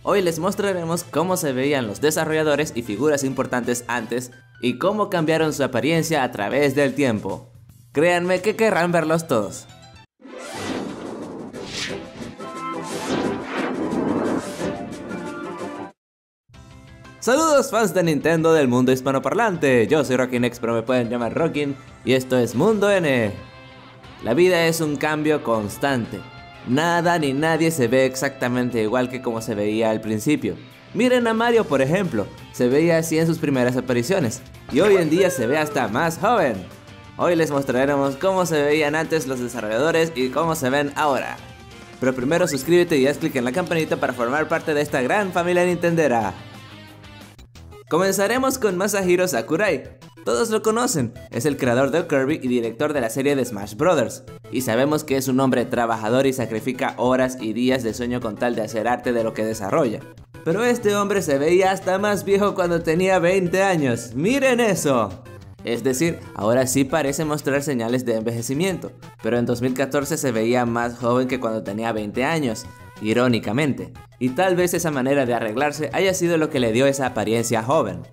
Hoy les mostraremos cómo se veían los desarrolladores y figuras importantes antes y cómo cambiaron su apariencia a través del tiempo. Créanme que querrán verlos todos. Saludos fans de Nintendo del mundo hispanoparlante, yo soy Rockin X, pero me pueden llamar Rockin y esto es Mundo N. La vida es un cambio constante. Nada ni nadie se ve exactamente igual que como se veía al principio. Miren a Mario por ejemplo, se veía así en sus primeras apariciones y hoy en día se ve hasta más joven. Hoy les mostraremos cómo se veían antes los desarrolladores y cómo se ven ahora. Pero primero suscríbete y haz clic en la campanita para formar parte de esta gran familia nintendera. Comenzaremos con Masahiro Sakurai. Todos lo conocen, es el creador de Kirby y director de la serie de Smash Bros. Y sabemos que es un hombre trabajador y sacrifica horas y días de sueño con tal de hacer arte de lo que desarrolla. Pero este hombre se veía hasta más viejo cuando tenía 20 años, ¡miren eso! Es decir, ahora sí parece mostrar señales de envejecimiento, pero en 2014 se veía más joven que cuando tenía 20 años, irónicamente. Y tal vez esa manera de arreglarse haya sido lo que le dio esa apariencia joven.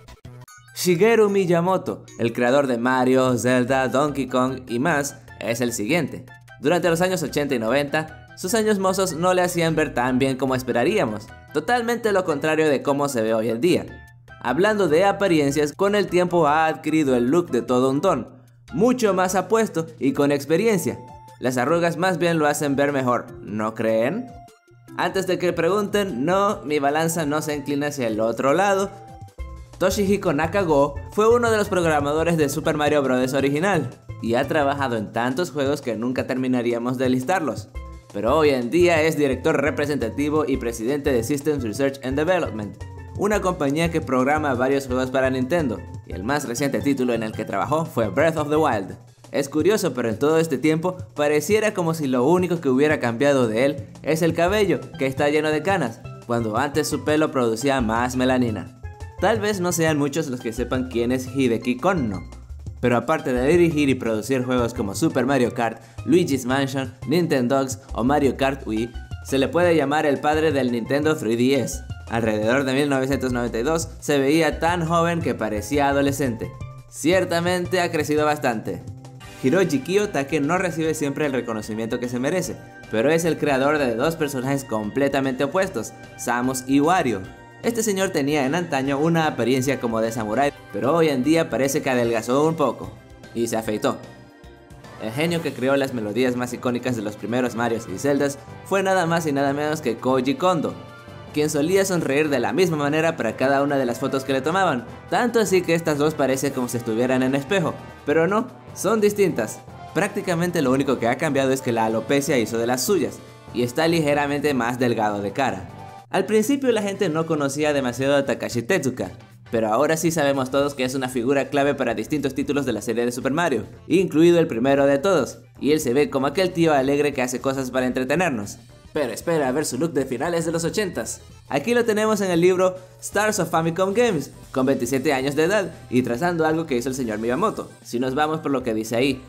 Shigeru Miyamoto, el creador de Mario, Zelda, Donkey Kong y más, es el siguiente. Durante los años 80 y 90, sus años mozos no le hacían ver tan bien como esperaríamos, totalmente lo contrario de cómo se ve hoy en día. Hablando de apariencias, con el tiempo ha adquirido el look de todo un don, mucho más apuesto y con experiencia. Las arrugas más bien lo hacen ver mejor, ¿no creen? Antes de que pregunten, no, mi balanza no se inclina hacia el otro lado. Toshihiko Nakagō fue uno de los programadores de Super Mario Bros. Original y ha trabajado en tantos juegos que nunca terminaríamos de listarlos. Pero hoy en día es director representativo y presidente de Systems Research and Development, una compañía que programa varios juegos para Nintendo, y el más reciente título en el que trabajó fue Breath of the Wild. Es curioso, pero en todo este tiempo pareciera como si lo único que hubiera cambiado de él es el cabello, que está lleno de canas, cuando antes su pelo producía más melanina. Tal vez no sean muchos los que sepan quién es Hideki Konno, pero aparte de dirigir y producir juegos como Super Mario Kart, Luigi's Mansion, Nintendogs o Mario Kart Wii, se le puede llamar el padre del Nintendo 3DS. Alrededor de 1992 se veía tan joven que parecía adolescente. Ciertamente ha crecido bastante. Hiroji Kiyotake no recibe siempre el reconocimiento que se merece, pero es el creador de dos personajes completamente opuestos, Samus y Wario. Este señor tenía en antaño una apariencia como de samurái, pero hoy en día parece que adelgazó un poco y se afeitó. El genio que creó las melodías más icónicas de los primeros Marios y Zeldas fue nada más y nada menos que Koji Kondo, quien solía sonreír de la misma manera para cada una de las fotos que le tomaban, tanto así que estas dos parecen como si estuvieran en espejo, pero no, son distintas. Prácticamente lo único que ha cambiado es que la alopecia hizo de las suyas, y está ligeramente más delgado de cara. Al principio la gente no conocía demasiado a Takashi Tezuka, pero ahora sí sabemos todos que es una figura clave para distintos títulos de la serie de Super Mario, incluido el primero de todos, y él se ve como aquel tío alegre que hace cosas para entretenernos. Pero espera a ver su look de finales de los 80s. Aquí lo tenemos en el libro Stars of Famicom Games, con 27 años de edad y trazando algo que hizo el señor Miyamoto. Si nos vamos por lo que dice ahí,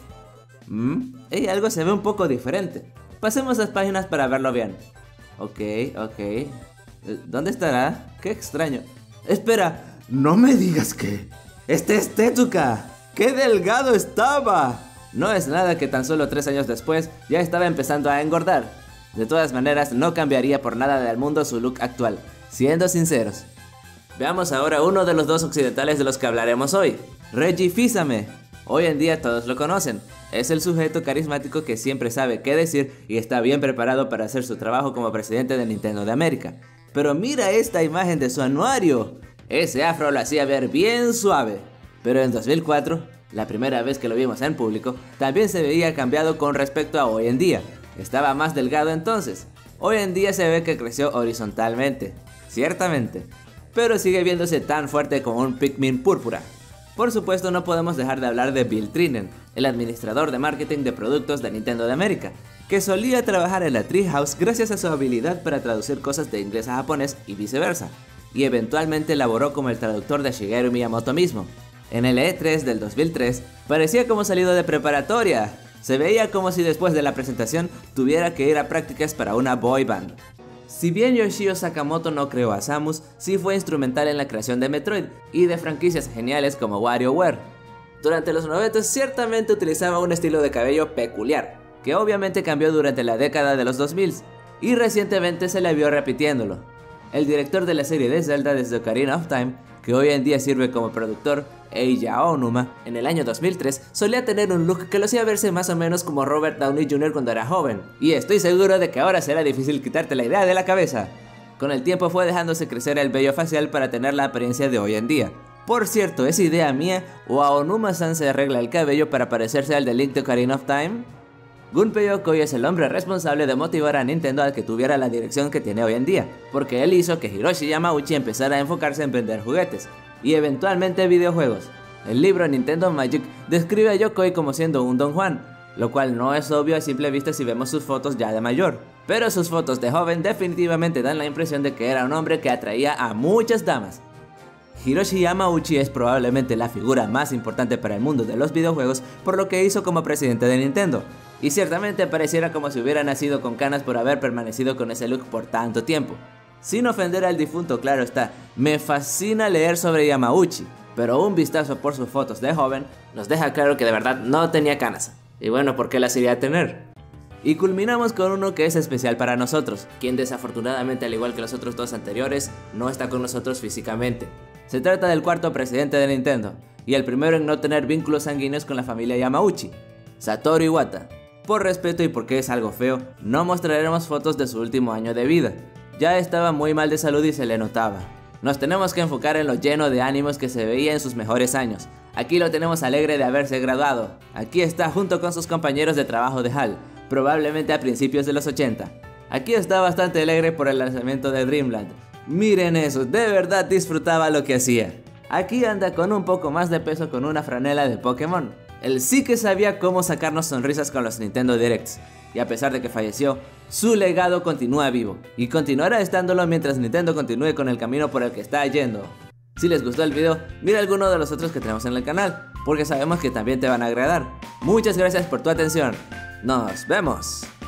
algo se ve un poco diferente. Pasemos las páginas para verlo bien. Ok. ¿Dónde estará? Qué extraño. Espera, no me digas que... ¡Este es Tezuka! ¡Qué delgado estaba! No es nada que tan solo 3 años después ya estaba empezando a engordar. De todas maneras, no cambiaría por nada del mundo su look actual, siendo sinceros. Veamos ahora uno de los dos occidentales de los que hablaremos hoy, Reggie Fils-Aimé. Hoy en día todos lo conocen, es el sujeto carismático que siempre sabe qué decir y está bien preparado para hacer su trabajo como presidente de Nintendo de América. Pero mira esta imagen de su anuario, ese afro lo hacía ver bien suave. Pero en 2004, la primera vez que lo vimos en público, también se veía cambiado con respecto a hoy en día. Estaba más delgado entonces. Hoy en día se ve que creció horizontalmente, ciertamente, pero sigue viéndose tan fuerte como un Pikmin púrpura. Por supuesto no podemos dejar de hablar de Bill Trinen, el administrador de marketing de productos de Nintendo de América, que solía trabajar en la Treehouse gracias a su habilidad para traducir cosas de inglés a japonés y viceversa, y eventualmente laboró como el traductor de Shigeru Miyamoto mismo. En el E3 del 2003 parecía como salido de preparatoria. Se veía como si después de la presentación tuviera que ir a prácticas para una boy band. Si bien Yoshio Sakamoto no creó a Samus, sí fue instrumental en la creación de Metroid y de franquicias geniales como WarioWare. Durante los 90 ciertamente utilizaba un estilo de cabello peculiar, que obviamente cambió durante la década de los 2000 y recientemente se le vio repitiéndolo. El director de la serie de Zelda desde Ocarina of Time, que hoy en día sirve como productor, Eiji Aonuma, en el año 2003 solía tener un look que lo hacía verse más o menos como Robert Downey Jr. cuando era joven, y estoy seguro de que ahora será difícil quitarte la idea de la cabeza. Con el tiempo fue dejándose crecer el vello facial para tener la apariencia de hoy en día. Por cierto, ¿es idea mía o Aonuma-san se arregla el cabello para parecerse al de Link de Ocarina of Time? Gunpei Yokoi es el hombre responsable de motivar a Nintendo a que tuviera la dirección que tiene hoy en día, porque él hizo que Hiroshi Yamauchi empezara a enfocarse en vender juguetes, y eventualmente videojuegos. El libro Nintendo Magic describe a Yokoi como siendo un Don Juan, lo cual no es obvio a simple vista si vemos sus fotos ya de mayor, pero sus fotos de joven definitivamente dan la impresión de que era un hombre que atraía a muchas damas. Hiroshi Yamauchi es probablemente la figura más importante para el mundo de los videojuegos por lo que hizo como presidente de Nintendo, y ciertamente pareciera como si hubiera nacido con canas por haber permanecido con ese look por tanto tiempo. Sin ofender al difunto, claro está, me fascina leer sobre Yamauchi, pero un vistazo por sus fotos de joven nos deja claro que de verdad no tenía canas. Y bueno, ¿por qué las iría a tener? Y culminamos con uno que es especial para nosotros, quien desafortunadamente, al igual que los otros dos anteriores, no está con nosotros físicamente. Se trata del cuarto presidente de Nintendo, y el primero en no tener vínculos sanguíneos con la familia Yamauchi, Satoru Iwata. Por respeto y porque es algo feo, no mostraremos fotos de su último año de vida. Ya estaba muy mal de salud y se le notaba. Nos tenemos que enfocar en lo lleno de ánimos que se veía en sus mejores años. Aquí lo tenemos alegre de haberse graduado. Aquí está junto con sus compañeros de trabajo de HAL, probablemente a principios de los 80. Aquí está bastante alegre por el lanzamiento de Dreamland. Miren eso, de verdad disfrutaba lo que hacía. Aquí anda con un poco más de peso con una franela de Pokémon. Él sí que sabía cómo sacarnos sonrisas con los Nintendo Directs. Y a pesar de que falleció, su legado continúa vivo, y continuará estándolo mientras Nintendo continúe con el camino por el que está yendo. Si les gustó el video, mira alguno de los otros que tenemos en el canal, porque sabemos que también te van a agradar. Muchas gracias por tu atención. Nos vemos.